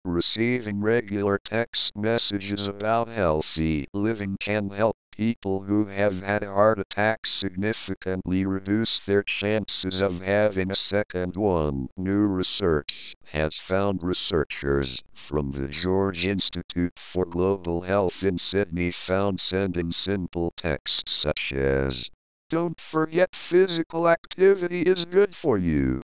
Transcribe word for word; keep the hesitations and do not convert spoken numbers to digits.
Receiving regular text messages about healthy living can help people who have had a heart attack significantly reduce their chances of having a second one. New research has found researchers from the George Institute for Global Health in Sydney found sending simple texts such as, "Don't forget physical activity is good for you,"